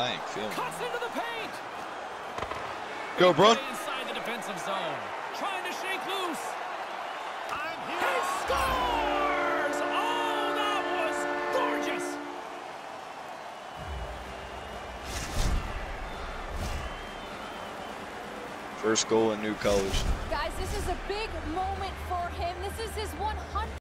I ain't feeling it. Cuts into the paint. Go, bro. Inside the defensive zone. Trying to shake loose. He scores! Oh, that was gorgeous. First goal in new colors. Guys, this is a big moment for him. This is his 100th.